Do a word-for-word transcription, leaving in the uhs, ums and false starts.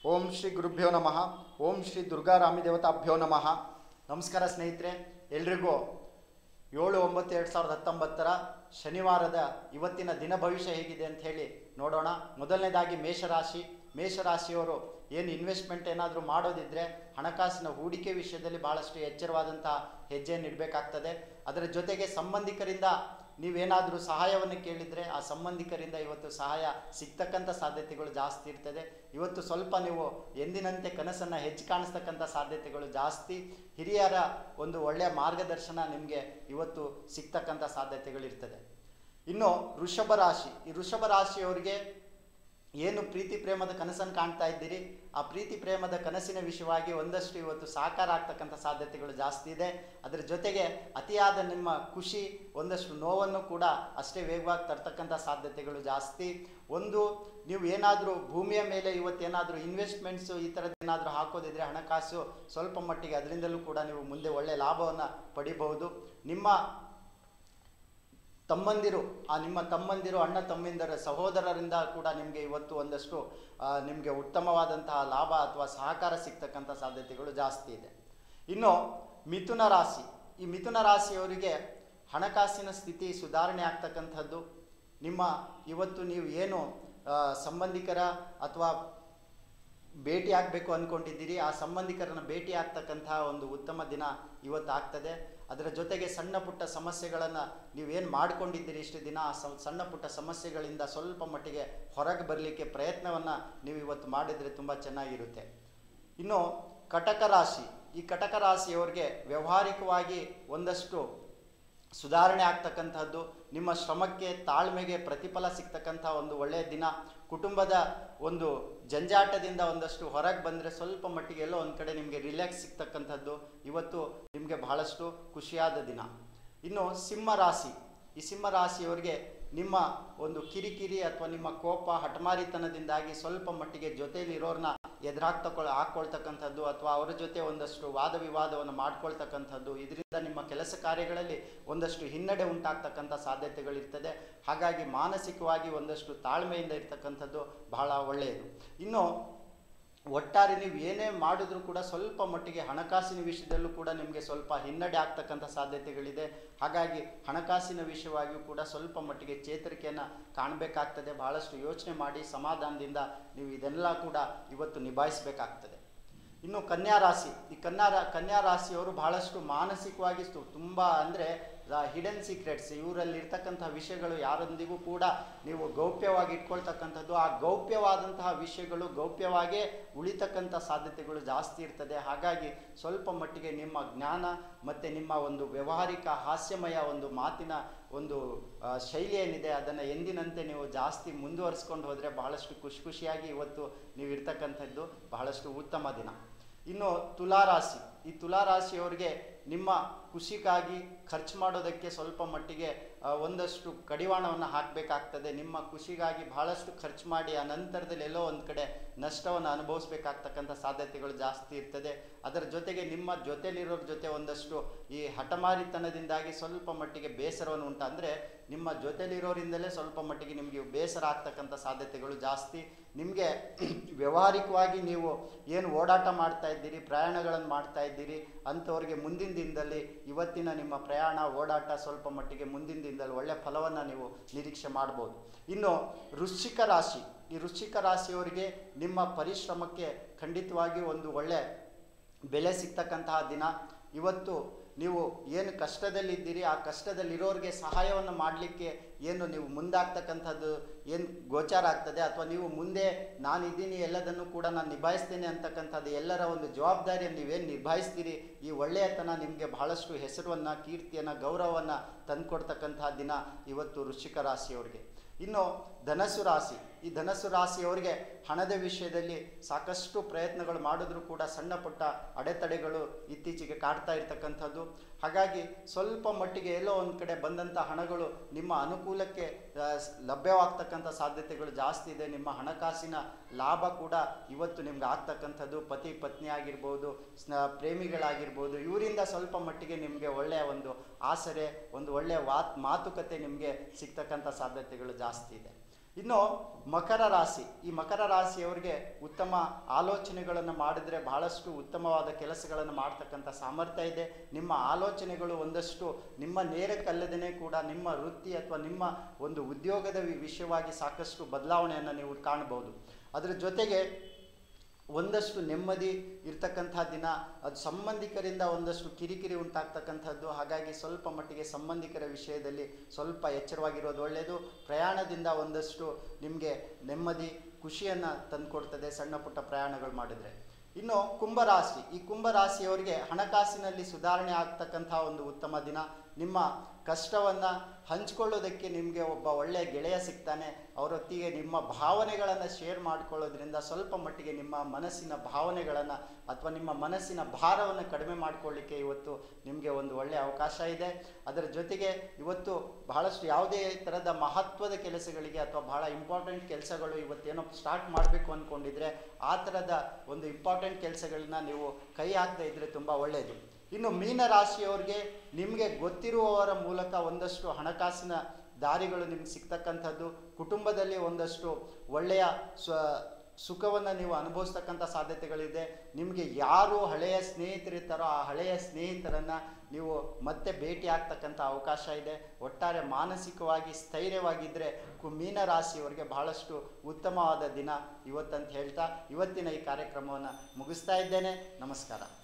ಓಂ ಶ್ರೀ ಗುರುಭ್ಯೋ ನಮಃ. ಓಂ ಶ್ರೀ ದುರ್ಗಾ ರಾಮದೇವತಾಭ್ಯೋ ನಮಃ. ನಮಸ್ಕಾರ ಸ್ನೇಹಿತರೆ, ಎಲ್ರಿಗೂ ಏಳು ಒಂಬತ್ತು ಎರಡು ಸಾವಿರದ ಹತ್ತೊಂಬತ್ತರ ಶನಿವಾರದ ಇವತ್ತಿನ ದಿನ ಭವಿಷ್ಯ ಹೇಗಿದೆ ಅಂತ ಹೇಳಿ ನೋಡೋಣ. ಮೊದಲನೇದಾಗಿ ಮೇಷರಾಶಿ. ಮೇಷರಾಶಿಯವರು ಏನು ಇನ್ವೆಸ್ಟ್ಮೆಂಟ್ ಏನಾದರೂ ಮಾಡೋದಿದ್ರೆ ಹಣಕಾಸಿನ ಹೂಡಿಕೆ ವಿಷಯದಲ್ಲಿ ಭಾಳಷ್ಟು ಎಚ್ಚರವಾದಂತಹ ಹೆಜ್ಜೆಯನ್ನು ಇಡಬೇಕಾಗ್ತದೆ. ಅದರ ಜೊತೆಗೆ ಸಂಬಂಧಿಕರಿಂದ ನೀವೇನಾದರೂ ಸಹಾಯವನ್ನು ಕೇಳಿದರೆ ಆ ಸಂಬಂಧಿಕರಿಂದ ಇವತ್ತು ಸಹಾಯ ಸಿಗ್ತಕ್ಕಂಥ ಸಾಧ್ಯತೆಗಳು ಜಾಸ್ತಿ ಇರ್ತದೆ. ಇವತ್ತು ಸ್ವಲ್ಪ ನೀವು ಎಂದಿನಂತೆ ಕನಸನ್ನು ಹೆಚ್ಚು ಕಾಣಿಸ್ತಕ್ಕಂಥ ಸಾಧ್ಯತೆಗಳು ಜಾಸ್ತಿ. ಹಿರಿಯರ ಒಂದು ಒಳ್ಳೆಯ ಮಾರ್ಗದರ್ಶನ ನಿಮಗೆ ಇವತ್ತು ಸಿಗ್ತಕ್ಕಂಥ ಸಾಧ್ಯತೆಗಳಿರ್ತದೆ. ಇನ್ನು ವೃಷಭ ರಾಶಿ. ಈ ವೃಷಭ ರಾಶಿಯವರಿಗೆ ಏನು ಪ್ರೀತಿ ಪ್ರೇಮದ ಕನಸನ್ನು ಕಾಣ್ತಾ ಇದ್ದೀರಿ, ಆ ಪ್ರೀತಿ ಪ್ರೇಮದ ಕನಸಿನ ವಿಷಯವಾಗಿ ಒಂದಷ್ಟು ಇವತ್ತು ಸಾಕಾರ ಆಗ್ತಕ್ಕಂಥ ಸಾಧ್ಯತೆಗಳು ಜಾಸ್ತಿ ಇದೆ. ಅದರ ಜೊತೆಗೆ ಅತಿಯಾದ ನಿಮ್ಮ ಖುಷಿ ಒಂದಷ್ಟು ನೋವನ್ನು ಕೂಡ ಅಷ್ಟೇ ವೇಗವಾಗಿ ತರ್ತಕ್ಕಂಥ ಸಾಧ್ಯತೆಗಳು ಜಾಸ್ತಿ. ಒಂದು ನೀವು ಏನಾದರೂ ಭೂಮಿಯ ಮೇಲೆ ಇವತ್ತೇನಾದರೂ ಇನ್ವೆಸ್ಟ್ಮೆಂಟ್ಸು ಈ ಥರದ್ದು ಏನಾದರೂ ಹಾಕೋದಿದ್ರೆ ಹಣಕಾಸು ಸ್ವಲ್ಪ ಮಟ್ಟಿಗೆ ಅದರಿಂದಲೂ ಕೂಡ ನೀವು ಮುಂದೆ ಒಳ್ಳೆಯ ಲಾಭವನ್ನು ಪಡಿಬಹುದು. ನಿಮ್ಮ ತಮ್ಮಂದಿರು ಆ ನಿಮ್ಮ ತಮ್ಮಂದಿರು ಅಣ್ಣ ತಮ್ಮಂದಿರ ಸಹೋದರರಿಂದ ಕೂಡ ನಿಮಗೆ ಇವತ್ತು ಒಂದಷ್ಟು ನಿಮಗೆ ಉತ್ತಮವಾದಂತಹ ಲಾಭ ಅಥವಾ ಸಹಕಾರ ಸಿಗ್ತಕ್ಕಂಥ ಸಾಧ್ಯತೆಗಳು ಜಾಸ್ತಿ ಇದೆ. ಇನ್ನು ಮಿಥುನ ರಾಶಿ. ಈ ಮಿಥುನ ರಾಶಿಯವರಿಗೆ ಹಣಕಾಸಿನ ಸ್ಥಿತಿ ಸುಧಾರಣೆ ಆಗ್ತಕ್ಕಂಥದ್ದು. ನಿಮ್ಮ ಇವತ್ತು ನೀವು ಏನು ಸಂಬಂಧಿಕರ ಅಥವಾ ಭೇಟಿ ಆಗಬೇಕು ಅಂದ್ಕೊಂಡಿದ್ದೀರಿ ಆ ಸಂಬಂಧಿಕರನ್ನು ಭೇಟಿ ಆಗ್ತಕ್ಕಂತಹ ಒಂದು ಉತ್ತಮ ದಿನ ಇವತ್ತು ಆಗ್ತದೆ. ಅದರ ಜೊತೆಗೆ ಸಣ್ಣ ಪುಟ್ಟ ಸಮಸ್ಯೆಗಳನ್ನು ನೀವೇನು ಮಾಡ್ಕೊಂಡಿದ್ದೀರಿ ಇಷ್ಟು ದಿನ ಆ ಸಣ್ಣ ಪುಟ್ಟ ಸಮಸ್ಯೆಗಳಿಂದ ಸ್ವಲ್ಪ ಮಟ್ಟಿಗೆ ಹೊರಗೆ ಬರಲಿಕ್ಕೆ ಪ್ರಯತ್ನವನ್ನು ನೀವು ಇವತ್ತು ಮಾಡಿದರೆ ತುಂಬ ಚೆನ್ನಾಗಿರುತ್ತೆ. ಇನ್ನು ಕಟಕ ರಾಶಿ. ಈ ಕಟಕ ರಾಶಿಯವರಿಗೆ ವ್ಯಾವಹಾರಿಕವಾಗಿ ಒಂದಷ್ಟು ಸುಧಾರಣೆ ಆಗ್ತಕ್ಕಂಥದ್ದು. ನಿಮ್ಮ ಶ್ರಮಕ್ಕೆ ತಾಳ್ಮೆಗೆ ಪ್ರತಿಫಲ ಸಿಗ್ತಕ್ಕಂಥ ಒಂದು ಒಳ್ಳೆಯ ದಿನ. ಕುಟುಂಬದ ಒಂದು ಜಂಜಾಟದಿಂದ ಒಂದಷ್ಟು ಹೊರಗೆ ಬಂದರೆ ಸ್ವಲ್ಪ ಮಟ್ಟಿಗೆ ಎಲ್ಲೋ ಒಂದು ಕಡೆ ನಿಮಗೆ ರಿಲ್ಯಾಕ್ಸ್ ಸಿಗ್ತಕ್ಕಂಥದ್ದು ಇವತ್ತು ನಿಮಗೆ ಬಹಳಷ್ಟು ಖುಷಿಯಾದ ದಿನ. ಇನ್ನು ಸಿಂಹ ರಾಶಿ. ಈ ಸಿಂಹ ರಾಶಿಯವರಿಗೆ ನಿಮ್ಮ ಒಂದು ಕಿರಿಕಿರಿ ಅಥವಾ ನಿಮ್ಮ ಕೋಪ ಹಠಮಾರಿತನದಿಂದಾಗಿ ಸ್ವಲ್ಪ ಮಟ್ಟಿಗೆ ಜೊತೆಯಲ್ಲಿ ಇರೋರನ್ನ ಎದುರಾಗ್ತಕೊಳ್ ಹಾಕ್ಕೊಳ್ತಕ್ಕಂಥದ್ದು ಅಥವಾ ಅವರ ಜೊತೆ ಒಂದಷ್ಟು ವಾದ ವಿವಾದವನ್ನು ಮಾಡ್ಕೊಳ್ತಕ್ಕಂಥದ್ದು, ಇದರಿಂದ ನಿಮ್ಮ ಕೆಲಸ ಕಾರ್ಯಗಳಲ್ಲಿ ಒಂದಷ್ಟು ಹಿನ್ನಡೆ ಉಂಟಾಗ್ತಕ್ಕಂಥ ಸಾಧ್ಯತೆಗಳಿರ್ತದೆ. ಹಾಗಾಗಿ ಮಾನಸಿಕವಾಗಿ ಒಂದಷ್ಟು ತಾಳ್ಮೆಯಿಂದ ಇರ್ತಕ್ಕಂಥದ್ದು ಬಹಳ ಒಳ್ಳೆಯದು. ಇನ್ನು ಒಟ್ಟಾರೆ ನೀವು ಏನೇ ಮಾಡಿದ್ರೂ ಕೂಡ ಸ್ವಲ್ಪ ಮಟ್ಟಿಗೆ ಹಣಕಾಸಿನ ವಿಷಯದಲ್ಲೂ ಕೂಡ ನಿಮಗೆ ಸ್ವಲ್ಪ ಹಿನ್ನಡೆ ಆಗ್ತಕ್ಕಂಥ ಸಾಧ್ಯತೆಗಳಿದೆ. ಹಾಗಾಗಿ ಹಣಕಾಸಿನ ವಿಷಯವಾಗಿಯೂ ಕೂಡ ಸ್ವಲ್ಪ ಮಟ್ಟಿಗೆ ಚೇತರಿಕೆಯನ್ನು ಕಾಣಬೇಕಾಗ್ತದೆ. ಬಹಳಷ್ಟು ಯೋಚನೆ ಮಾಡಿ ಸಮಾಧಾನದಿಂದ ನೀವು ಇದೆಲ್ಲ ಕೂಡ ಇವತ್ತು ನಿಭಾಯಿಸಬೇಕಾಗ್ತದೆ. ಇನ್ನು ಕನ್ಯಾ ರಾಶಿ. ಈ ಕನ್ಯಾ ಕನ್ಯಾ ರಾಶಿಯವರು ಬಹಳಷ್ಟು ಮಾನಸಿಕವಾಗಿ ತುಂಬ ಅಂದರೆ ಹಿಡನ್ ಸೀಕ್ರೆಟ್ಸ್ ಇವರಲ್ಲಿ ಇರ್ತಕ್ಕಂಥ ವಿಷಯಗಳು ಯಾರೊಂದಿಗೂ ಕೂಡ ನೀವು ಗೌಪ್ಯವಾಗಿ ಇಟ್ಕೊಳ್ತಕ್ಕಂಥದ್ದು. ಆ ಗೌಪ್ಯವಾದಂತಹ ವಿಷಯಗಳು ಗೌಪ್ಯವಾಗೇ ಉಳಿತಕ್ಕಂಥ ಸಾಧ್ಯತೆಗಳು ಜಾಸ್ತಿ ಇರ್ತದೆ. ಹಾಗಾಗಿ ಸ್ವಲ್ಪ ಮಟ್ಟಿಗೆ ನಿಮ್ಮ ಜ್ಞಾನ ಮತ್ತು ನಿಮ್ಮ ಒಂದು ವ್ಯಾವಹಾರಿಕ ಹಾಸ್ಯಮಯ ಒಂದು ಮಾತಿನ ಒಂದು ಶೈಲಿ ಏನಿದೆ ಅದನ್ನು ಎಂದಿನಂತೆ ನೀವು ಜಾಸ್ತಿ ಮುಂದುವರಿಸ್ಕೊಂಡು ಹೋದರೆ ಬಹಳಷ್ಟು ಖುಷಿ ಖುಷಿಯಾಗಿ ಇವತ್ತು ನೀವು ಇರ್ತಕ್ಕಂಥದ್ದು ಬಹಳಷ್ಟು ಉತ್ತಮ ದಿನ. ಇನ್ನು ತುಲಾರಾಶಿ. ಈ ತುಲಾರಾಶಿಯವರಿಗೆ ನಿಮ್ಮ ಖುಷಿಗಾಗಿ ಖರ್ಚು ಮಾಡೋದಕ್ಕೆ ಸ್ವಲ್ಪ ಮಟ್ಟಿಗೆ ಒಂದಷ್ಟು ಕಡಿವಾಣವನ್ನು ಹಾಕಬೇಕಾಗ್ತದೆ. ನಿಮ್ಮ ಖುಷಿಗಾಗಿ ಬಹಳಷ್ಟು ಖರ್ಚು ಮಾಡಿ ಆ ನಂತರದಲ್ಲಿ ಎಲ್ಲೋ ಒಂದು ಕಡೆ ನಷ್ಟವನ್ನು ಅನುಭವಿಸ್ಬೇಕಾಗ್ತಕ್ಕಂಥ ಸಾಧ್ಯತೆಗಳು ಜಾಸ್ತಿ ಇರ್ತದೆ. ಅದರ ಜೊತೆಗೆ ನಿಮ್ಮ ಜೊತೆಲಿರೋರ ಜೊತೆ ಒಂದಷ್ಟು ಈ ಹಠಮಾರಿತನದಿಂದಾಗಿ ಸ್ವಲ್ಪ ಮಟ್ಟಿಗೆ ಬೇಸರವನ್ನು ಉಂಟು ಅಂದರೆ ನಿಮ್ಮ ಜೊತೆಲಿರೋರಿಂದಲೇ ಸ್ವಲ್ಪ ಮಟ್ಟಿಗೆ ನಿಮಗೆ ಬೇಸರ ಆಗ್ತಕ್ಕಂಥ ಸಾಧ್ಯತೆಗಳು ಜಾಸ್ತಿ. ನಿಮಗೆ ವ್ಯಾವಹಾರಿಕವಾಗಿ ನೀವು ಏನು ಓಡಾಟ ಮಾಡ್ತಾ ಇದ್ದೀರಿ, ಪ್ರಯಾಣಗಳನ್ನು ಮಾಡ್ತಾ ಇದ್ದೀರಿ ಅಂಥವ್ರಿಗೆ ಮುಂದಿನ ದಿನದಲ್ಲಿ ಇವತ್ತಿನ ನಿಮ್ಮ ಪ್ರಯಾಣ ಓಡಾಟ ಸ್ವಲ್ಪ ಮಟ್ಟಿಗೆ ಮುಂದಿನ ದಿನದಲ್ಲಿ ಒಳ್ಳೆಯ ಫಲವನ್ನು ನೀವು ನಿರೀಕ್ಷೆ ಮಾಡ್ಬೋದು. ಇನ್ನು ವೃಶ್ಚಿಕ ರಾಶಿ. ಈ ವೃಶ್ಚಿಕ ರಾಶಿಯವರಿಗೆ ನಿಮ್ಮ ಪರಿಶ್ರಮಕ್ಕೆ ಖಂಡಿತವಾಗಿ ಒಂದು ಒಳ್ಳೆ ಬೆಲೆ ಸಿಗ್ತಕ್ಕಂತಹ ದಿನ. ಇವತ್ತು ನೀವು ಏನು ಕಷ್ಟದಲ್ಲಿದ್ದೀರಿ ಆ ಕಷ್ಟದಲ್ಲಿರೋರಿಗೆ ಸಹಾಯವನ್ನು ಮಾಡಲಿಕ್ಕೆ ಏನು ನೀವು ಮುಂದಾಗ್ತಕ್ಕಂಥದ್ದು ಏನು ಗೋಚಾರ ಆಗ್ತದೆ ಅಥವಾ ನೀವು ಮುಂದೆ ನಾನಿದ್ದೀನಿ ಎಲ್ಲದನ್ನು ಕೂಡ ನಾನು ನಿಭಾಯಿಸ್ತೇನೆ ಅಂತಕ್ಕಂಥದ್ದು ಎಲ್ಲರ ಒಂದು ಜವಾಬ್ದಾರಿಯನ್ನು ನೀವೇನು ನಿಭಾಯಿಸ್ತೀರಿ ಈ ಒಳ್ಳೆಯತನ ನಿಮಗೆ ಬಹಳಷ್ಟು ಹೆಸರನ್ನು ಕೀರ್ತಿಯನ್ನು ಗೌರವವನ್ನು ತಂದುಕೊಡ್ತಕ್ಕಂತಹ ದಿನ ಇವತ್ತು ವೃಶ್ಚಿಕ ರಾಶಿಯವರಿಗೆ. ಇನ್ನು ಧನಸ್ಸು ರಾಶಿ. ಈ ಧನಸ್ಸು ರಾಶಿಯವರಿಗೆ ಹಣದ ವಿಷಯದಲ್ಲಿ ಸಾಕಷ್ಟು ಪ್ರಯತ್ನಗಳು ಮಾಡಿದ್ರೂ ಕೂಡ ಸಣ್ಣ ಪುಟ್ಟ ಅಡೆತಡೆಗಳು ಇತ್ತೀಚೆಗೆ ಕಾಡ್ತಾ ಇರ್ತಕ್ಕಂಥದ್ದು. ಹಾಗಾಗಿ ಸ್ವಲ್ಪ ಮಟ್ಟಿಗೆ ಎಲ್ಲೋ ಒಂದು ಕಡೆ ಬಂದಂಥ ಹಣಗಳು ನಿಮ್ಮ ಅನುಕೂಲಕ್ಕೆ ಲಭ್ಯವಾಗ್ತಕ್ಕಂಥ ಸಾಧ್ಯತೆಗಳು ಜಾಸ್ತಿ ಇದೆ. ನಿಮ್ಮ ಹಣಕಾಸಿನ ಲಾಭ ಕೂಡ ಇವತ್ತು ನಿಮ್ಗೆ ಆಗ್ತಕ್ಕಂಥದ್ದು. ಪತಿ ಪತ್ನಿ ಆಗಿರ್ಬೋದು, ಸ್ನ ಪ್ರೇಮಿಗಳಾಗಿರ್ಬೋದು, ಇವರಿಂದ ಸ್ವಲ್ಪ ಮಟ್ಟಿಗೆ ನಿಮಗೆ ಒಳ್ಳೆಯ ಒಂದು ಆಸರೆ, ಒಂದು ಒಳ್ಳೆಯ ವಾತ್ ಮಾತುಕತೆ ನಿಮಗೆ ಸಿಗ್ತಕ್ಕಂಥ ಸಾಧ್ಯತೆಗಳು ಜಾಸ್ತಿ ಇದೆ. ಇನ್ನು ಮಕರ ರಾಶಿ, ಈ ಮಕರ ರಾಶಿಯವರಿಗೆ ಉತ್ತಮ ಆಲೋಚನೆಗಳನ್ನು ಮಾಡಿದರೆ ಬಹಳಷ್ಟು ಉತ್ತಮವಾದ ಕೆಲಸಗಳನ್ನು ಮಾಡ್ತಕ್ಕಂಥ ಸಾಮರ್ಥ್ಯ ಇದೆ. ನಿಮ್ಮ ಆಲೋಚನೆಗಳು ಒಂದಷ್ಟು ನಿಮ್ಮ ನೇರಕ್ಕಲ್ಲದೇ ಕೂಡ ನಿಮ್ಮ ವೃತ್ತಿ ಅಥವಾ ನಿಮ್ಮ ಒಂದು ಉದ್ಯೋಗದ ವಿಷಯವಾಗಿ ಸಾಕಷ್ಟು ಬದಲಾವಣೆಯನ್ನು ನೀವು ಕಾಣಬಹುದು. ಅದರ ಜೊತೆಗೆ ಒಂದಷ್ಟು ನೆಮ್ಮದಿ ಇರ್ತಕ್ಕಂಥ ದಿನ. ಅದು ಸಂಬಂಧಿಕರಿಂದ ಒಂದಷ್ಟು ಕಿರಿಕಿರಿ ಉಂಟಾಗ್ತಕ್ಕಂಥದ್ದು. ಹಾಗಾಗಿ ಸ್ವಲ್ಪ ಮಟ್ಟಿಗೆ ಸಂಬಂಧಿಕರ ವಿಷಯದಲ್ಲಿ ಸ್ವಲ್ಪ ಎಚ್ಚರವಾಗಿರೋದು ಒಳ್ಳೆಯದು. ಪ್ರಯಾಣದಿಂದ ಒಂದಷ್ಟು ನಿಮಗೆ ನೆಮ್ಮದಿ ಖುಷಿಯನ್ನು ತಂದುಕೊಡ್ತದೆ ಸಣ್ಣ ಪುಟ್ಟ ಪ್ರಯಾಣಗಳು ಮಾಡಿದರೆ. ಇನ್ನು ಕುಂಭರಾಶಿ, ಈ ಕುಂಭರಾಶಿಯವರಿಗೆ ಹಣಕಾಸಿನಲ್ಲಿ ಸುಧಾರಣೆ ಆಗ್ತಕ್ಕಂಥ ಒಂದು ಉತ್ತಮ ದಿನ. ನಿಮ್ಮ ಕಷ್ಟವನ್ನು ಹಂಚ್ಕೊಳ್ಳೋದಕ್ಕೆ ನಿಮಗೆ ಒಬ್ಬ ಒಳ್ಳೆಯ ಗೆಳೆಯ ಸಿಗ್ತಾನೆ. ಅವರೊತ್ತಿಗೆ ನಿಮ್ಮ ಭಾವನೆಗಳನ್ನು ಶೇರ್ ಮಾಡಿಕೊಳ್ಳೋದ್ರಿಂದ ಸ್ವಲ್ಪ ಮಟ್ಟಿಗೆ ನಿಮ್ಮ ಮನಸ್ಸಿನ ಭಾವನೆಗಳನ್ನು ಅಥವಾ ನಿಮ್ಮ ಮನಸ್ಸಿನ ಭಾರವನ್ನು ಕಡಿಮೆ ಮಾಡಿಕೊಳ್ಳಿಕ್ಕೆ ಇವತ್ತು ನಿಮಗೆ ಒಂದು ಒಳ್ಳೆಯ ಅವಕಾಶ ಇದೆ. ಅದರ ಜೊತೆಗೆ ಇವತ್ತು ಬಹಳಷ್ಟು ಯಾವುದೇ ಥರದ ಮಹತ್ವದ ಕೆಲಸಗಳಿಗೆ ಅಥವಾ ಬಹಳ ಇಂಪಾರ್ಟೆಂಟ್ ಕೆಲಸಗಳು ಇವತ್ತೇನೋ ಸ್ಟಾರ್ಟ್ ಮಾಡಬೇಕು ಅಂದ್ಕೊಂಡಿದ್ರೆ ಆ ಥರದ ಒಂದು ಇಂಪಾರ್ಟೆಂಟ್ ಕೆಲಸಗಳನ್ನ ನೀವು ಕೈ ಹಾಕದೇ ಇದ್ದರೆ ತುಂಬ ಒಳ್ಳೆಯದು. ಇನ್ನು ಮೀನರಾಶಿಯವರಿಗೆ ನಿಮಗೆ ಗೊತ್ತಿರುವವರ ಮೂಲಕ ಒಂದಷ್ಟು ಹಣಕಾಸಿನ ದಾರಿಗಳು ನಿಮ್ಗೆ ಸಿಗ್ತಕ್ಕಂಥದ್ದು. ಕುಟುಂಬದಲ್ಲಿ ಒಂದಷ್ಟು ಒಳ್ಳೆಯ ಸ್ವ ಸುಖವನ್ನು ನೀವು ಅನುಭವಿಸ್ತಕ್ಕಂಥ ಸಾಧ್ಯತೆಗಳಿದೆ. ನಿಮಗೆ ಯಾರು ಹಳೆಯ ಸ್ನೇಹಿತರಿರ್ತಾರೋ ಆ ಹಳೆಯ ಸ್ನೇಹಿತರನ್ನು ನೀವು ಮತ್ತೆ ಭೇಟಿ ಆಗ್ತಕ್ಕಂಥ ಅವಕಾಶ ಇದೆ. ಒಟ್ಟಾರೆ ಮಾನಸಿಕವಾಗಿ ಸ್ಥೈರ್ಯವಾಗಿದ್ದರೆ ಕು ಮೀನರಾಶಿಯವರಿಗೆ ಬಹಳಷ್ಟು ಉತ್ತಮವಾದ ದಿನ ಇವತ್ತಂತ ಹೇಳ್ತಾ ಇವತ್ತಿನ ಈ ಕಾರ್ಯಕ್ರಮವನ್ನು ಮುಗಿಸ್ತಾ ಇದ್ದೇನೆ. ನಮಸ್ಕಾರ.